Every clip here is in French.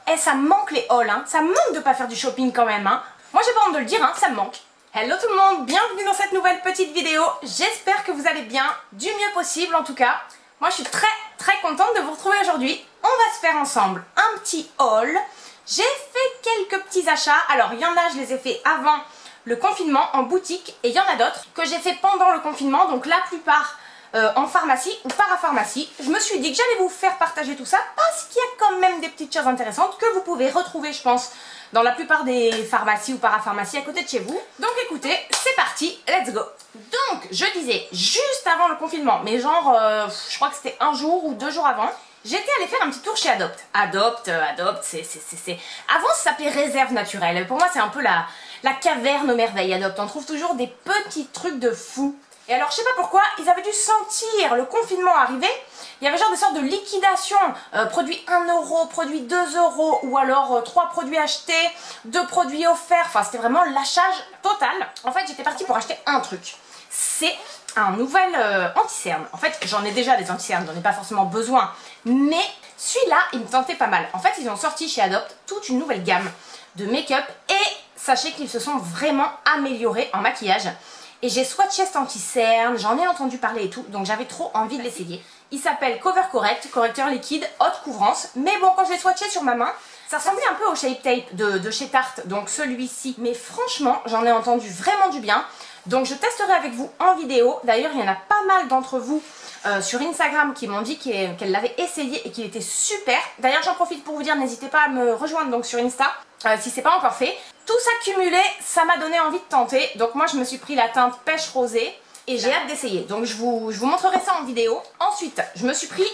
Eh, ça me manque les hauls, hein. Ça me manque de pas faire du shopping quand même, hein. Moi j'ai pas honte de le dire, hein, ça me manque. Hello tout le monde, bienvenue dans cette nouvelle petite vidéo. J'espère que vous allez bien, du mieux possible en tout cas. Moi je suis très contente de vous retrouver aujourd'hui. On va se faire ensemble un petit haul. J'ai fait quelques petits achats. Alors il y en a, je les ai fait avant le confinement en boutique et il y en a d'autres que j'ai fait pendant le confinement. Donc la plupart en pharmacie ou parapharmacie. Je me suis dit que j'allais vous faire partager tout ça parce qu'il y a quand même des petites choses intéressantes que vous pouvez retrouver, je pense, dans la plupart des pharmacies ou parapharmacies à côté de chez vous. Donc écoutez, c'est parti, let's go. Donc je disais, juste avant le confinement, mais genre, je crois que c'était un jour ou 2 jours avant, j'étais allée faire un petit tour chez Adopt. Adopt, c'est... Avant ça s'appelait Réserve Naturelle. Pour moi c'est un peu la caverne aux merveilles Adopt. On trouve toujours des petits trucs de fou. Et alors je sais pas pourquoi, ils avaient dû sentir le confinement arriver. Il y avait genre des sortes de liquidation, produit 1 euro, produit 2 euros, ou alors 3 produits achetés, 2 produits offerts. Enfin c'était vraiment lâchage total. En fait j'étais partie pour acheter un truc. C'est un nouvel anti-cerne. En fait j'en ai déjà des anti-cernes, j'en ai pas forcément besoin. Mais celui-là il me tentait pas mal. En fait ils ont sorti chez Adopt toute une nouvelle gamme de make-up. Et sachez qu'ils se sont vraiment améliorés en maquillage. Et j'ai swatché cet anti-cerne, j'en ai entendu parler et tout, donc j'avais trop envie de l'essayer. Il s'appelle Cover Correct, correcteur liquide, haute couvrance. Mais bon, quand je l'ai swatché sur ma main, ça ressemblait un peu au Shape Tape de chez Tarte, donc celui-ci. Mais franchement, j'en ai entendu vraiment du bien. Donc je testerai avec vous en vidéo. D'ailleurs, il y en a pas mal d'entre vous sur Instagram qui m'ont dit qu'elle l'avait essayé et qu'il était super. D'ailleurs, j'en profite pour vous dire, n'hésitez pas à me rejoindre donc sur Insta si c'est pas encore fait. Tout ça cumulé, ça m'a donné envie de tenter. Donc moi, je me suis pris la teinte pêche rosée et j'ai hâte d'essayer. Donc je vous montrerai ça en vidéo. Ensuite, je me suis pris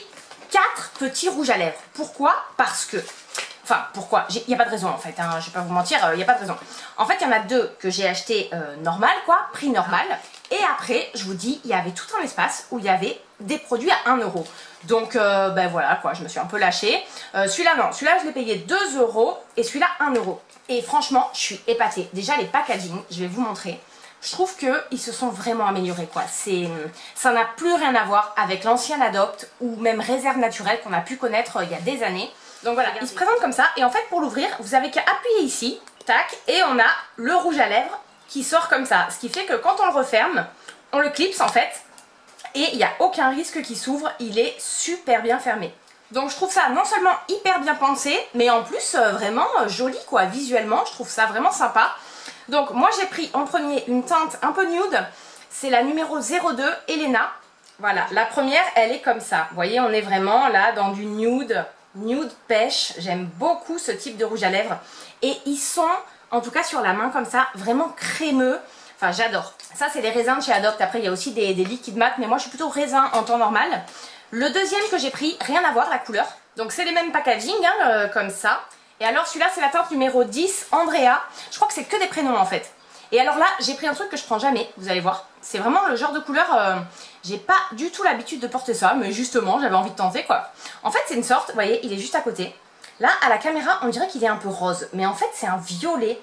4 petits rouges à lèvres. Pourquoi? Parce que... Enfin, pourquoi? Il n'y a pas de raison en fait, hein, je vais pas vous mentir, il n'y a pas de raison. En fait, il y en a 2 que j'ai acheté normal, quoi, prix normal. Et après, je vous dis, il y avait tout un espace où il y avait des produits à 1 euro. Donc, ben voilà, quoi, je me suis un peu lâchée. Celui-là, non, celui-là, je l'ai payé 2 euros et celui-là, 1 euro. Et franchement, je suis épatée. Déjà, les packaging, je vais vous montrer. Je trouve qu'ils se sont vraiment améliorés, quoi. Ça n'a plus rien à voir avec l'ancien Adopt ou même Réserve Naturelle qu'on a pu connaître il y a des années. Donc voilà, il se présente comme ça. Et en fait, pour l'ouvrir, vous avez qu'à appuyer ici, tac, et on a le rouge à lèvres qui sort comme ça. Ce qui fait que quand on le referme, on le clipse en fait. Et il n'y a aucun risque qu'il s'ouvre, il est super bien fermé. Donc je trouve ça non seulement hyper bien pensé, mais en plus vraiment joli quoi, visuellement, je trouve ça vraiment sympa. Donc moi j'ai pris en premier une teinte un peu nude, c'est la numéro 02, Elena. Voilà, la première elle est comme ça, vous voyez on est vraiment là dans du nude pêche, j'aime beaucoup ce type de rouge à lèvres. Et ils sont, en tout cas sur la main comme ça, vraiment crémeux. Enfin j'adore. Ça c'est les raisins de chez Adopt. Après il y a aussi des liquides mat, mais moi je suis plutôt raisin en temps normal. Le deuxième que j'ai pris, rien à voir la couleur. Donc c'est les mêmes packaging hein, comme ça. Et alors celui-là c'est la teinte numéro 10, Andrea. Je crois que c'est que des prénoms en fait. Et alors là j'ai pris un truc que je prends jamais, vous allez voir. C'est vraiment le genre de couleur, j'ai pas du tout l'habitude de porter ça, mais justement j'avais envie de tenter quoi. En fait c'est une sorte, vous voyez il est juste à côté. Là à la caméra on dirait qu'il est un peu rose, mais en fait c'est un violet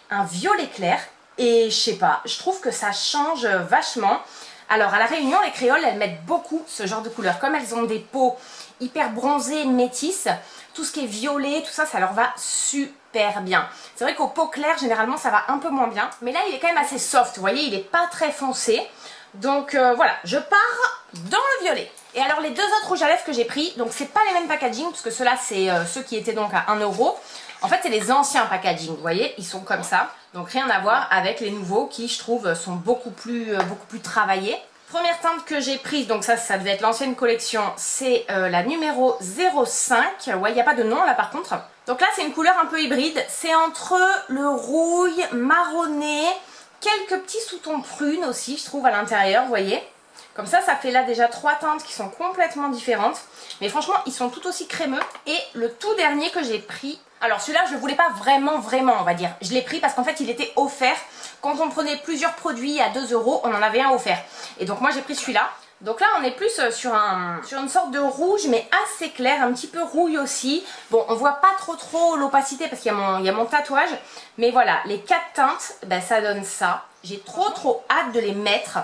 clair. Et je sais pas, je trouve que ça change vachement. Alors à la Réunion, les créoles, elles mettent beaucoup ce genre de couleur. Comme elles ont des peaux hyper bronzées, métisses, tout ce qui est violet, tout ça, ça leur va super bien. C'est vrai qu'aux peaux claires, généralement, ça va un peu moins bien. Mais là, il est quand même assez soft, vous voyez, il n'est pas très foncé. Donc voilà, je pars dans le violet. Et alors les 2 autres rouges à lèvres que j'ai pris, donc c'est pas les mêmes packaging, parce que ceux-là, c'est ceux qui étaient donc à 1 euro. En fait, c'est les anciens packaging, vous voyez, ils sont comme ça. Donc rien à voir avec les nouveaux qui, je trouve, sont beaucoup plus travaillés. Première teinte que j'ai prise, donc ça devait être l'ancienne collection, c'est la numéro 05. Ouais, il n'y a pas de nom là par contre. Donc là, c'est une couleur un peu hybride. C'est entre le rouille, marronné, quelques petits sous-tons prunes aussi, je trouve, à l'intérieur, vous voyez. Comme ça fait là déjà 3 teintes qui sont complètement différentes. Mais franchement, ils sont tout aussi crémeux. Et le tout dernier que j'ai pris... Alors celui-là, je ne le voulais pas vraiment, on va dire. Je l'ai pris parce qu'en fait, il était offert. Quand on prenait plusieurs produits à 2 euros, on en avait un offert. Et donc moi, j'ai pris celui-là. Donc là, on est plus sur une sorte de rouge, mais assez clair, un petit peu rouille aussi. Bon, on voit pas trop l'opacité parce qu'il y a mon tatouage. Mais voilà, les 4 teintes, ben, ça donne ça. J'ai trop hâte de les mettre.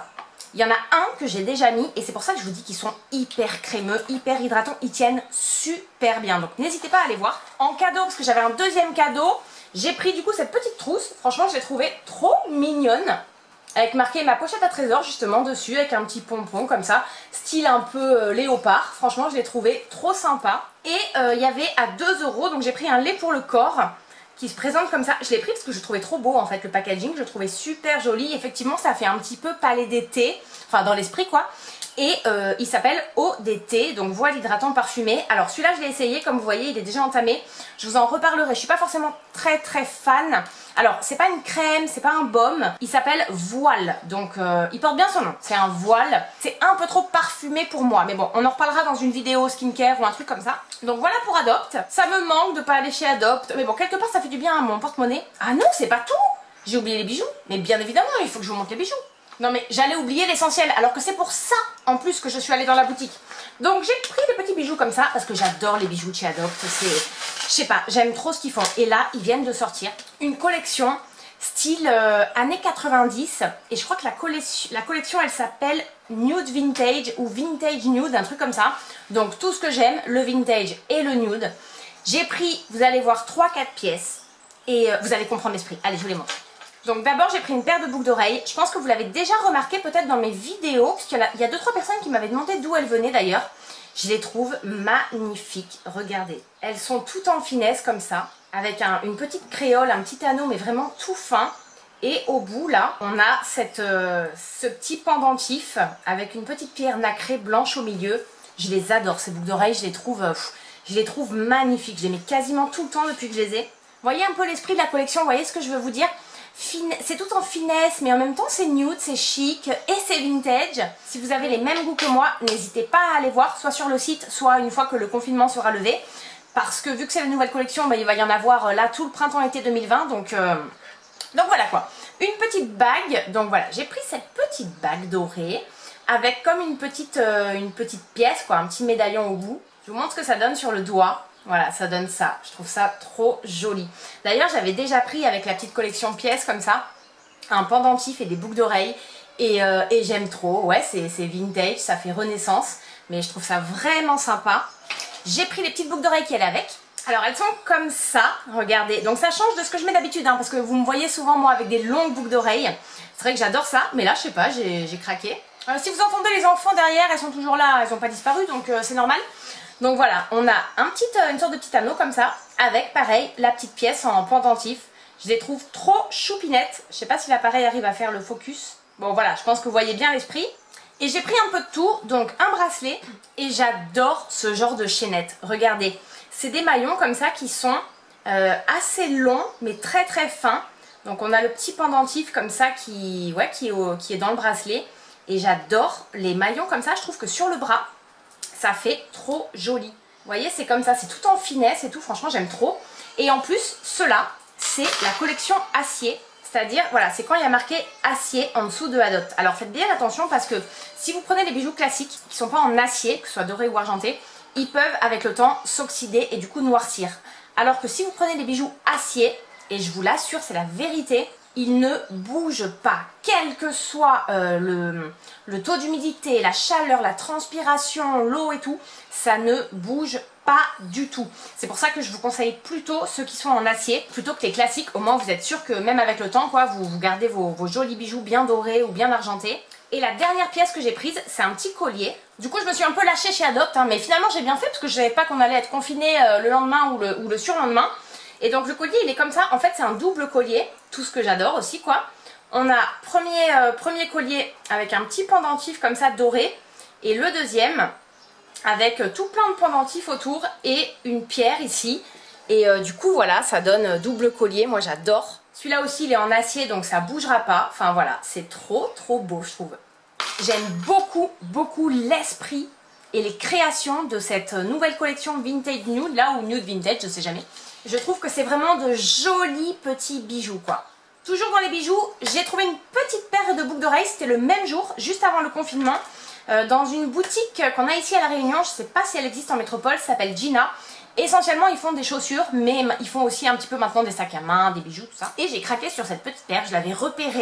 Il y en a un que j'ai déjà mis et c'est pour ça que je vous dis qu'ils sont hyper crémeux, hyper hydratants. Ils tiennent super bien. Donc n'hésitez pas à aller voir. En cadeau, parce que j'avais un deuxième cadeau, j'ai pris du coup cette petite trousse. Franchement, je l'ai trouvée trop mignonne. Avec marqué ma pochette à trésor justement dessus, avec un petit pompon comme ça, style un peu léopard. Franchement, je l'ai trouvé trop sympa. Et il y avait à 2 €, donc j'ai pris un lait pour le corps qui se présente comme ça. Je l'ai pris parce que je trouvais trop beau en fait le packaging, je le trouvais super joli. Effectivement, ça fait un petit peu palais d'été, enfin dans l'esprit quoi. Et il s'appelle Eau d'été, donc voile hydratant parfumé. Alors celui-là je l'ai essayé, comme vous voyez il est déjà entamé. Je vous en reparlerai, je suis pas forcément très fan. Alors c'est pas une crème, c'est pas un baume, il s'appelle Voile. Donc il porte bien son nom, c'est un voile. C'est un peu trop parfumé pour moi, mais bon on en reparlera dans une vidéo skincare ou un truc comme ça. Donc voilà pour Adopt, ça me manque de pas aller chez Adopt. Mais bon quelque part ça fait du bien à mon porte-monnaie. Ah non c'est pas tout, j'ai oublié les bijoux. Mais bien évidemment il faut que je vous montre les bijoux. Non mais j'allais oublier l'essentiel, alors que c'est pour ça en plus que je suis allée dans la boutique. Donc j'ai pris des petits bijoux comme ça, parce que j'adore les bijoux de chez Adopt. C'est, je sais pas, j'aime trop ce qu'ils font. Et là, ils viennent de sortir une collection style années 90. Et je crois que la collection elle s'appelle Nude Vintage ou Vintage Nude, un truc comme ça. Donc tout ce que j'aime, le vintage et le nude. J'ai pris, vous allez voir, 3-4 pièces. Et vous allez comprendre l'esprit. Allez, je vous les montre. Donc d'abord j'ai pris une paire de boucles d'oreilles. Je pense que vous l'avez déjà remarqué peut-être dans mes vidéos, puisqu'il y a 2-3 personnes qui m'avaient demandé d'où elles venaient d'ailleurs. Je les trouve magnifiques, regardez. Elles sont toutes en finesse comme ça, avec une petite créole, un petit anneau mais vraiment tout fin. Et au bout là, on a ce petit pendentif avec une petite pierre nacrée blanche au milieu. Je les adore ces boucles d'oreilles, je les trouve magnifiques. Je les mets quasiment tout le temps depuis que je les ai. Voyez un peu l'esprit de la collection, vous voyez ce que je veux vous dire? C'est tout en finesse, mais en même temps c'est nude, c'est chic et c'est vintage. Si vous avez les mêmes goûts que moi, n'hésitez pas à aller voir, soit sur le site, soit une fois que le confinement sera levé. Parce que vu que c'est la nouvelle collection, bah, il va y en avoir là tout le printemps-été 2020. Donc voilà quoi. Une petite bague, donc voilà, j'ai pris cette petite bague dorée avec comme une petite pièce, quoi, un petit médaillon au bout. Je vous montre ce que ça donne sur le doigt. Voilà, ça donne ça. Je trouve ça trop joli. D'ailleurs, j'avais déjà pris avec la petite collection pièces comme ça, un pendentif et des boucles d'oreilles. Et j'aime trop. Ouais, c'est vintage, ça fait renaissance. Mais je trouve ça vraiment sympa. J'ai pris les petites boucles d'oreilles qui allaient avec. Alors, elles sont comme ça. Regardez. Donc, ça change de ce que je mets d'habitude. Hein, parce que vous me voyez souvent, moi, avec des longues boucles d'oreilles. C'est vrai que j'adore ça. Mais là, je sais pas, j'ai craqué. Si vous entendez les enfants derrière, elles sont toujours là. Elles n'ont pas disparu. Donc, c'est normal. Donc voilà, on a une sorte de petit anneau comme ça, avec pareil, la petite pièce en pendentif. Je les trouve trop choupinettes. Je sais pas si l'appareil arrive à faire le focus. Bon voilà, je pense que vous voyez bien l'esprit. Et j'ai pris un peu de tout, donc un bracelet. Et j'adore ce genre de chaînette. Regardez, c'est des maillons comme ça qui sont assez longs, mais très fins. Donc on a le petit pendentif comme ça qui est dans le bracelet. Et j'adore les maillons comme ça, je trouve que sur le bras, ça fait trop joli. Vous voyez, c'est comme ça, c'est tout en finesse et tout, franchement j'aime trop. Et en plus, ceux-là, c'est la collection acier. C'est-à-dire, voilà, c'est quand il y a marqué acier en dessous de Adopt. Alors faites bien attention parce que si vous prenez des bijoux classiques qui ne sont pas en acier, que ce soit doré ou argenté, ils peuvent avec le temps s'oxyder et du coup noircir. Alors que si vous prenez des bijoux acier, et je vous l'assure, c'est la vérité, il ne bouge pas, quel que soit le taux d'humidité, la chaleur, la transpiration, l'eau et tout, ça ne bouge pas du tout. C'est pour ça que je vous conseille plutôt ceux qui sont en acier, plutôt que les classiques. Au moins vous êtes sûr que même avec le temps, quoi, vous gardez vos jolis bijoux bien dorés ou bien argentés. Et la dernière pièce que j'ai prise, c'est un petit collier. Du coup, je me suis un peu lâchée chez Adopt, hein, mais finalement j'ai bien fait parce que je savais pas qu'on allait être confiné le lendemain ou le surlendemain. Et donc le collier il est comme ça, en fait c'est un double collier, tout ce que j'adore aussi quoi. On a premier collier avec un petit pendentif comme ça doré, et le deuxième avec tout plein de pendentifs autour et une pierre ici. Et du coup voilà, ça donne double collier, moi j'adore. Celui-là aussi il est en acier donc ça bougera pas, enfin voilà, c'est trop beau je trouve. J'aime beaucoup l'esprit et les créations de cette nouvelle collection Vintage Nude, là ou Nude Vintage, je sais jamais. Je trouve que c'est vraiment de jolis petits bijoux quoi. Toujours dans les bijoux, j'ai trouvé une petite paire de boucles d'oreilles, c'était le même jour, juste avant le confinement, dans une boutique qu'on a ici à La Réunion, je ne sais pas si elle existe en métropole, ça s'appelle Gina. Essentiellement ils font des chaussures, mais ils font aussi un petit peu maintenant des sacs à main, des bijoux, tout ça. Et j'ai craqué sur cette petite paire, je l'avais repérée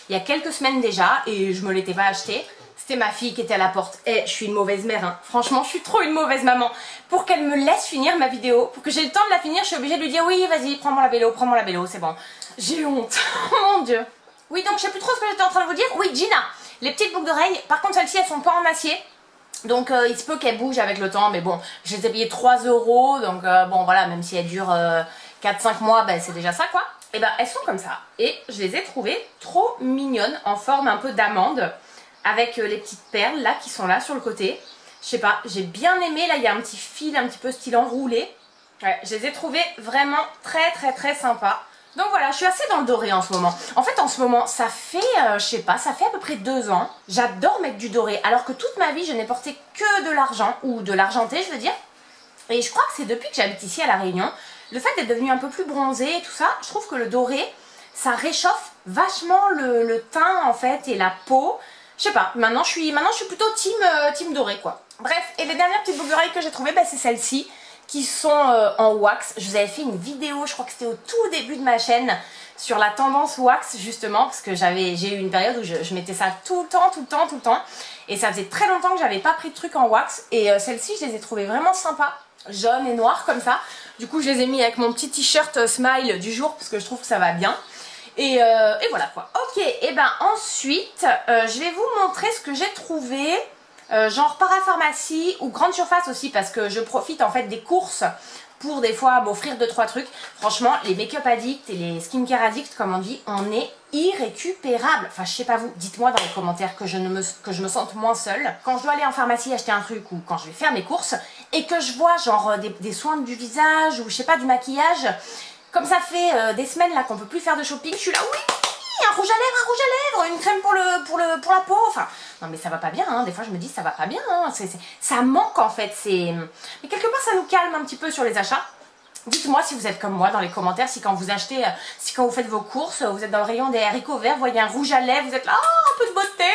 il y a quelques semaines déjà et je me l'étais pas acheté. C'était ma fille qui était à la porte. Et je suis une mauvaise mère, hein. Franchement, je suis trop une mauvaise maman. Pour qu'elle me laisse finir ma vidéo, pour que j'ai le temps de la finir, je suis obligée de lui dire oui, vas-y, prends-moi la vélo, c'est bon. J'ai honte. Oh mon Dieu. Oui, donc je sais plus trop ce que j'étais en train de vous dire. Oui, Gina, les petites boucles d'oreilles. Par contre, celles-ci, elles sont pas en acier. Donc il se peut qu'elles bougent avec le temps. Mais bon, je les ai payées 3 €. Donc bon, voilà, même si elles durent 4-5 mois, ben, c'est déjà ça, quoi. Et ben, elles sont comme ça. Et je les ai trouvées trop mignonnes, en forme un peu d'amande. Avec les petites perles là qui sont là sur le côté. Je sais pas, j'ai bien aimé. Là il y a un petit fil un petit peu style enroulé. Ouais, je les ai trouvées vraiment très sympas. Donc voilà, je suis assez dans le doré en ce moment. En fait en ce moment ça fait, je sais pas, ça fait à peu près 2 ans. J'adore mettre du doré alors que toute ma vie je n'ai porté que de l'argent ou de l'argenté je veux dire. Et je crois que c'est depuis que j'habite ici à La Réunion. Le fait d'être devenue un peu plus bronzée et tout ça, je trouve que le doré ça réchauffe vachement le teint en fait et la peau. Je sais pas, maintenant je suis plutôt team doré quoi. Bref, et les dernières petites boucles d'oreilles que j'ai trouvées, bah, c'est celles-ci qui sont en wax. Je vous avais fait une vidéo, je crois que c'était au tout début de ma chaîne, sur la tendance wax justement, parce que j'ai eu une période où je mettais ça tout le temps. Et ça faisait très longtemps que j'avais pas pris de trucs en wax. Et celles-ci, je les ai trouvées vraiment sympas, jaunes et noires comme ça. Du coup, je les ai mis avec mon petit t-shirt smile du jour, parce que je trouve que ça va bien. Et voilà quoi. Ok, et ben ensuite, je vais vous montrer ce que j'ai trouvé, genre parapharmacie ou grande surface aussi, parce que je profite en fait des courses pour des fois m'offrir 2-3 trucs. Franchement, les make-up addicts et les skincare addicts, comme on dit, on est irrécupérable. Enfin, je sais pas vous, dites-moi dans les commentaires que je me sente moins seule. Quand je dois aller en pharmacie acheter un truc ou quand je vais faire mes courses et que je vois genre des soins du visage ou je sais pas, du maquillage. Comme ça fait des semaines là qu'on peut plus faire de shopping, je suis là, oui, un rouge à lèvres, une crème pour la peau. Enfin, non mais ça va pas bien, hein. Des fois je me dis ça va pas bien, hein. Ça manque en fait. Mais quelque part ça nous calme un petit peu sur les achats. Dites-moi si vous êtes comme moi dans les commentaires, si quand vous achetez, si quand vous faites vos courses, vous êtes dans le rayon des haricots verts, vous voyez un rouge à lèvres, vous êtes là, oh, un peu de beauté.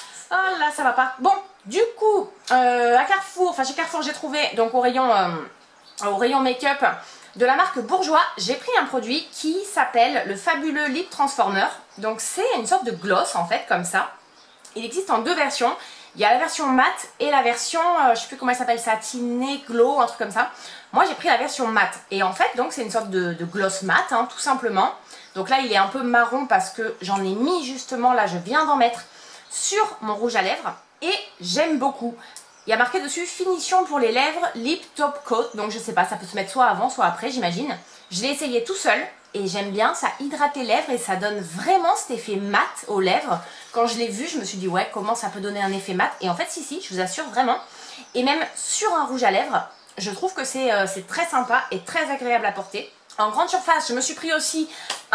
Ah là, ça va pas. Bon, du coup, à Carrefour, enfin chez Carrefour j'ai trouvé, donc au rayon make-up, de la marque Bourjois, j'ai pris un produit qui s'appelle le Fabuleux Lip Transformer. Donc c'est une sorte de gloss en fait, comme ça. Il existe en 2 versions. Il y a la version mat et la version, je sais plus comment elle s'appelle, satiné, glow, un truc comme ça. Moi j'ai pris la version mat. Et en fait, donc c'est une sorte de gloss mat, hein, tout simplement. Donc là il est un peu marron parce que j'en ai mis justement, là je viens d'en mettre sur mon rouge à lèvres. Et j'aime beaucoup. Il y a marqué dessus finition pour les lèvres, lip top coat. Donc je sais pas, ça peut se mettre soit avant soit après j'imagine. Je l'ai essayé tout seul et j'aime bien, ça hydrate les lèvres et ça donne vraiment cet effet mat aux lèvres. Quand je l'ai vu, je me suis dit ouais, comment ça peut donner un effet mat. Et en fait si, je vous assure vraiment. Et même sur un rouge à lèvres, je trouve que c'est très sympa et très agréable à porter. En grande surface, je me suis pris aussi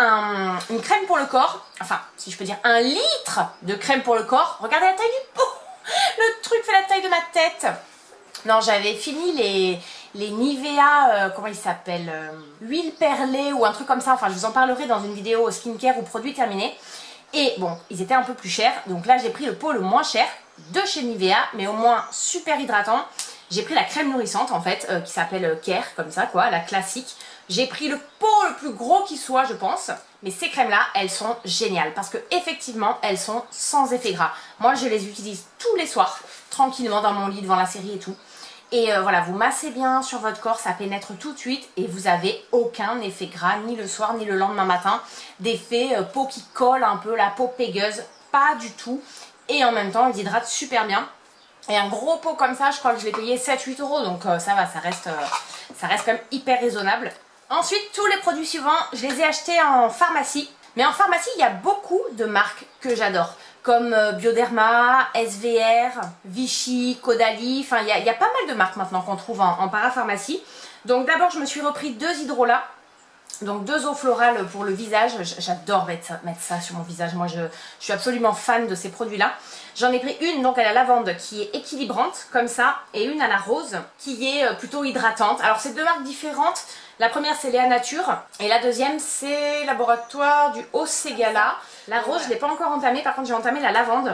une crème pour le corps. Enfin, si je peux dire 1 litre de crème pour le corps. Regardez la taille du pot. Le truc fait la taille de ma tête. Non, j'avais fini les Nivea, comment ils s'appellent, huile perlée ou un truc comme ça. Enfin, je vous en parlerai dans une vidéo skincare ou produits terminés. Et bon, ils étaient un peu plus chers. Donc là, j'ai pris le pot le moins cher de chez Nivea, mais au moins super hydratant. J'ai pris la crème nourrissante en fait, qui s'appelle Care, comme ça quoi, la classique. J'ai pris le pot le plus gros qui soit, je pense. Mais ces crèmes-là, elles sont géniales parce que effectivement, elles sont sans effet gras. Moi, je les utilise tous les soirs, tranquillement dans mon lit devant la série et tout. Et voilà, vous massez bien sur votre corps, ça pénètre tout de suite et vous avez aucun effet gras, ni le soir, ni le lendemain matin. D'effet peau qui colle un peu, la peau pégueuse, pas du tout. Et en même temps, ils hydratent super bien. Et un gros pot comme ça, je crois que je l'ai payé 7-8 €, donc ça va, ça reste quand même hyper raisonnable. Ensuite, tous les produits suivants, je les ai achetés en pharmacie. Mais en pharmacie, il y a beaucoup de marques que j'adore. Comme Bioderma, SVR, Vichy, Caudalie. Enfin, il y a pas mal de marques maintenant qu'on trouve en parapharmacie. Donc d'abord, je me suis repris 2 hydrolats. Donc 2 eaux florales pour le visage. J'adore mettre ça sur mon visage. Moi, je suis absolument fan de ces produits-là. J'en ai pris une donc à la lavande qui est équilibrante, comme ça. Et une à la rose qui est plutôt hydratante. Alors, c'est 2 marques différentes. La première, c'est Léa Nature. Et la deuxième, c'est Laboratoire du Haut Ségala. La rose, je ne l'ai pas encore entamée. Par contre, j'ai entamé la lavande.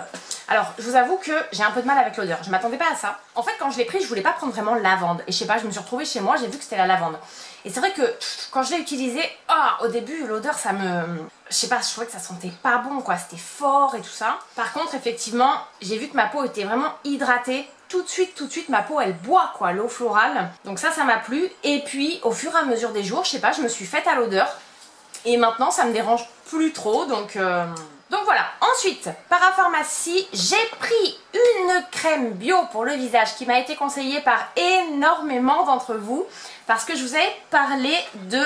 Alors, je vous avoue que j'ai un peu de mal avec l'odeur. Je m'attendais pas à ça. En fait, quand je l'ai pris, je voulais pas prendre vraiment lavande. Et je sais pas, je me suis retrouvée chez moi, j'ai vu que c'était la lavande. Et c'est vrai que quand je l'ai utilisé, au début, l'odeur, ça me... Je sais pas, je trouvais que ça sentait pas bon, quoi. C'était fort et tout ça. Par contre, effectivement, j'ai vu que ma peau était vraiment hydratée. Tout de suite, ma peau, elle boit, quoi, l'eau florale. Donc ça m'a plu. Et puis, au fur et à mesure des jours, je sais pas, je me suis faite à l'odeur. Et maintenant, ça me dérange plus trop, donc voilà. Ensuite, Parapharmacie, j'ai pris une crème bio pour le visage qui m'a été conseillée par énormément d'entre vous parce que je vous avais parlé de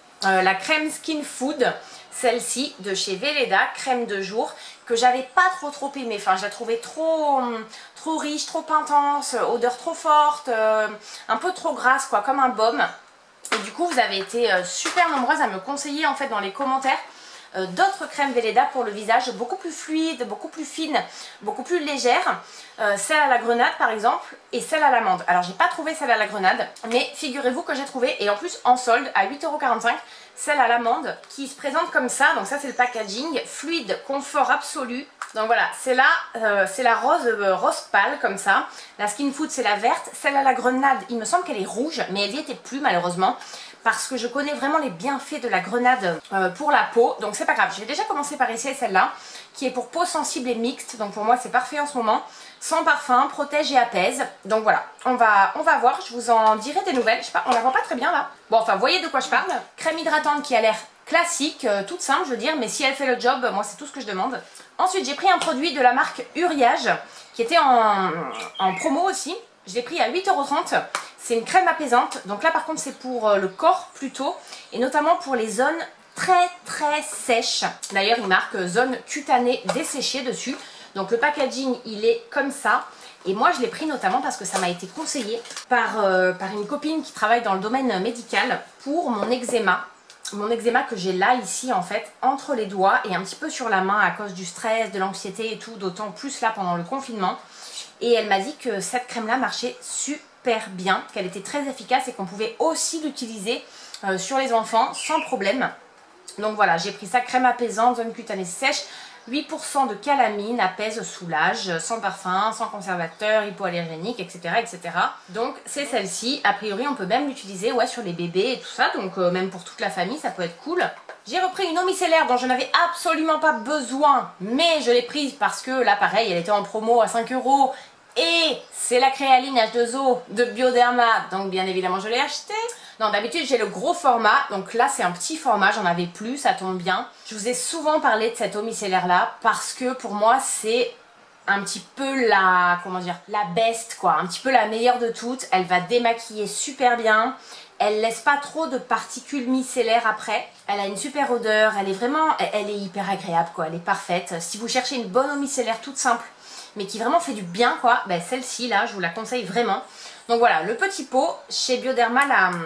la crème Skin Food, celle-ci de chez Weleda, crème de jour, que j'avais pas trop aimée. Enfin, je la trouvais trop riche, trop intense, odeur trop forte, un peu trop grasse, quoi, comme un baume. Et du coup, vous avez été super nombreuses à me conseiller en fait dans les commentaires d'autres crèmes Weleda pour le visage, beaucoup plus fluides, beaucoup plus fines, beaucoup plus légères. Celle à la grenade par exemple et celle à l'amande. Alors j'ai pas trouvé celle à la grenade, mais figurez-vous que j'ai trouvé, et en plus en solde à 8,45 €, celle à l'amande qui se présente comme ça. Donc ça c'est le packaging, fluide, confort absolu. Donc voilà, c'est la rose pâle comme ça. La Skin Food c'est la verte. Celle à la grenade, il me semble qu'elle est rouge, mais elle n'y était plus malheureusement. Parce que je connais vraiment les bienfaits de la grenade pour la peau. Donc c'est pas grave, je vais déjà commencer par essayer celle-là, qui est pour peau sensible et mixte. Donc pour moi c'est parfait en ce moment. Sans parfum, protège et apaise. Donc voilà, on va voir, je vous en dirai des nouvelles. Je sais pas, on la voit pas très bien là. Bon enfin, vous voyez de quoi je parle. Crème hydratante qui a l'air classique, toute simple je veux dire, mais si elle fait le job, moi c'est tout ce que je demande. Ensuite j'ai pris un produit de la marque Uriage, qui était en promo aussi. Je l'ai pris à 8,30 €. C'est une crème apaisante. Donc là par contre c'est pour le corps plutôt. Et notamment pour les zones très sèches. D'ailleurs il marque zone cutanée desséchée dessus. Donc le packaging il est comme ça. Et moi je l'ai pris notamment parce que ça m'a été conseillé par une copine qui travaille dans le domaine médical pour mon eczéma. Mon eczéma que j'ai là ici en fait entre les doigts et un petit peu sur la main à cause du stress, de l'anxiété et tout. D'autant plus là pendant le confinement. Et elle m'a dit que cette crème là marchait super bien, qu'elle était très efficace et qu'on pouvait aussi l'utiliser sur les enfants sans problème. Donc voilà, j'ai pris ça, crème apaisante, zone cutanée sèche, 8% de calamine, apaise, soulage, sans parfum, sans conservateur, hypoallergénique, etc. etc. Donc c'est celle-ci, a priori on peut même l'utiliser sur les bébés et tout ça, donc même pour toute la famille ça peut être cool. J'ai repris une eau micellaire dont je n'avais absolument pas besoin, mais je l'ai prise parce que là pareil elle était en promo à 5 €. Et c'est la Créaline H2O de Bioderma, donc bien évidemment je l'ai acheté. Non, d'habitude j'ai le gros format, donc là c'est un petit format, j'en avais plus, ça tombe bien. Je vous ai souvent parlé de cette eau micellaire là parce que pour moi c'est un petit peu la, comment dire, la best quoi, un petit peu la meilleure de toutes. Elle va démaquiller super bien, elle laisse pas trop de particules micellaires après. Elle a une super odeur, elle est hyper agréable quoi, elle est parfaite. Si vous cherchez une bonne eau micellaire toute simple, mais qui vraiment fait du bien quoi, celle-ci là je vous la conseille vraiment. Donc voilà, le petit pot chez Bioderma,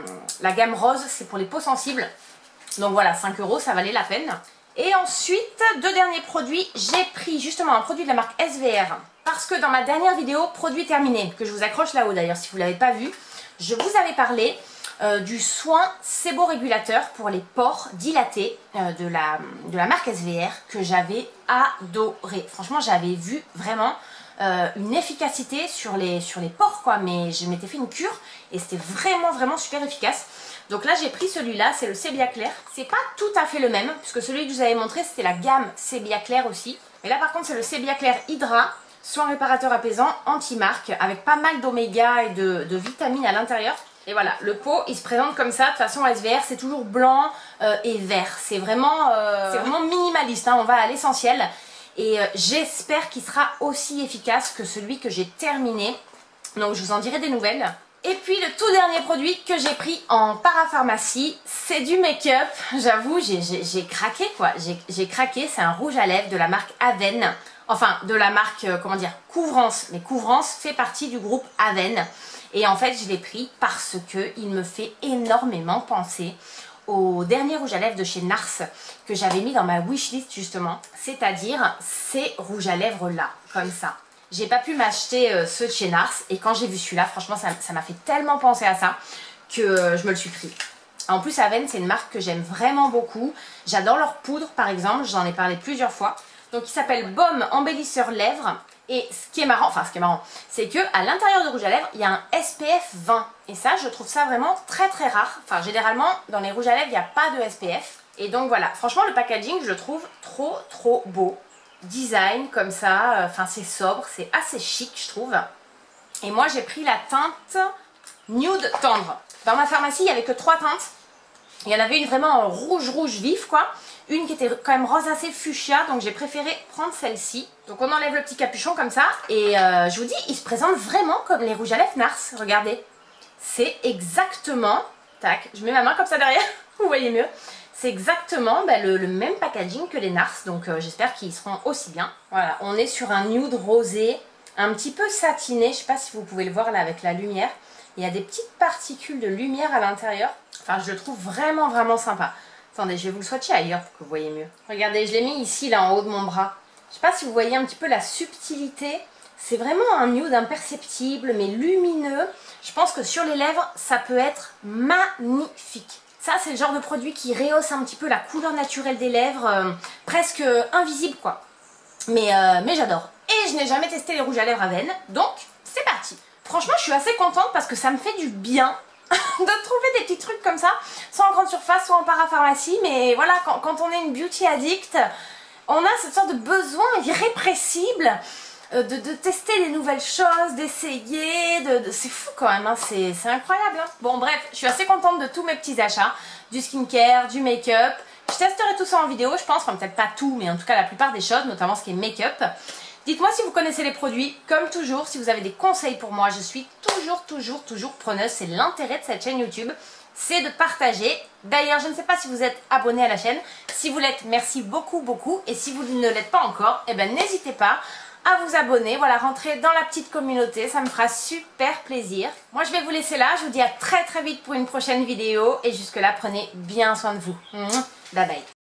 la gamme rose, c'est pour les peaux sensibles. Donc voilà, 5 €, ça valait la peine. Et ensuite, deux derniers produits, j'ai pris justement un produit de la marque SVR. Parce que dans ma dernière vidéo, produit terminé, que je vous accroche là-haut d'ailleurs si vous ne l'avez pas vu, je vous avais parlé du soin séborégulateur pour les pores dilatés de la marque SVR que j'avais adoré. Franchement, j'avais vu vraiment une efficacité sur les pores quoi, mais je m'étais fait une cure et c'était vraiment super efficace. Donc là j'ai pris celui-là, c'est le Sébia Clair. C'est pas tout à fait le même, puisque celui que je vous avais montré c'était la gamme Sébia Clair aussi. Mais là par contre c'est le Sébia Clair Hydra, soin réparateur apaisant, anti-marque, avec pas mal d'oméga et de vitamines à l'intérieur. Et voilà, le pot il se présente comme ça, de façon SVR, c'est toujours blanc et vert. C'est vraiment minimaliste, hein, on va à l'essentiel. Et j'espère qu'il sera aussi efficace que celui que j'ai terminé. Donc je vous en dirai des nouvelles. Et puis le tout dernier produit que j'ai pris en parapharmacie, c'est du make-up. J'avoue, j'ai craqué quoi. J'ai craqué, c'est un rouge à lèvres de la marque Aven. Enfin, de la marque, comment dire, Couvrance. Mais Couvrance fait partie du groupe Aven. Et en fait, je l'ai pris parce que il me fait énormément penser au dernier rouge à lèvres de chez Nars que j'avais mis dans ma wishlist justement. C'est-à-dire ces rouges à lèvres là, comme ça. J'ai pas pu m'acheter ceux de chez Nars et quand j'ai vu celui-là, franchement ça m'a fait tellement penser à ça que je me le suis pris. En plus Aven c'est une marque que j'aime vraiment beaucoup. J'adore leur poudre par exemple, j'en ai parlé plusieurs fois. Donc il s'appelle Baume embellisseur lèvres Et ce qui est marrant, c'est que à l'intérieur du rouge à lèvres, il y a un SPF 20. Et ça, je trouve ça vraiment très très rare. Enfin, généralement, dans les rouges à lèvres, il n'y a pas de SPF. Et donc voilà, franchement, le packaging, je le trouve trop beau. Design comme ça, enfin c'est sobre, c'est assez chic, je trouve. Et moi, j'ai pris la teinte Nude Tendre. Dans ma pharmacie, il n'y avait que 3 teintes. Il y en avait une vraiment rouge vif quoi. Une qui était quand même rosacée fuchsia, donc j'ai préféré prendre celle-ci. Donc on enlève le petit capuchon comme ça. Et je vous dis, il se présente vraiment comme les rouges à lèvres Nars. Regardez. C'est exactement... Tac, je mets ma main comme ça derrière, vous voyez mieux. C'est exactement le même packaging que les Nars. Donc j'espère qu'ils seront aussi bien. Voilà, on est sur un nude rosé, un petit peu satiné. Je ne sais pas si vous pouvez le voir là avec la lumière. Il y a des petites particules de lumière à l'intérieur. Enfin, je le trouve vraiment sympa. Attendez, je vais vous le swatcher ailleurs pour que vous voyez mieux. Regardez, je l'ai mis ici, là, en haut de mon bras. Je ne sais pas si vous voyez un petit peu la subtilité. C'est vraiment un nude imperceptible, mais lumineux. Je pense que sur les lèvres, ça peut être magnifique. Ça, c'est le genre de produit qui rehausse un petit peu la couleur naturelle des lèvres, presque invisible, quoi. Mais j'adore. Et je n'ai jamais testé les rouges à lèvres à veine, donc c'est parti. Franchement, je suis assez contente parce que ça me fait du bien de trouver des petits trucs comme ça, soit en grande surface, soit en parapharmacie. Mais voilà, quand on est une beauty addict, on a cette sorte de besoin irrépressible de tester des nouvelles choses, d'essayer, c'est fou quand même, hein, c'est incroyable. Hein. Bon bref, je suis assez contente de tous mes petits achats, du skincare, du make-up. Je testerai tout ça en vidéo, je pense, enfin peut-être pas tout, mais en tout cas la plupart des choses, notamment ce qui est make-up. Dites-moi si vous connaissez les produits, comme toujours, si vous avez des conseils pour moi, je suis toujours preneuse, c'est l'intérêt de cette chaîne YouTube, c'est de partager. D'ailleurs, je ne sais pas si vous êtes abonné à la chaîne, si vous l'êtes, merci beaucoup, et si vous ne l'êtes pas encore, eh ben n'hésitez pas à vous abonner, voilà, rentrer dans la petite communauté, ça me fera super plaisir. Moi, je vais vous laisser là, je vous dis à très vite pour une prochaine vidéo, et jusque là, prenez bien soin de vous. Bye bye.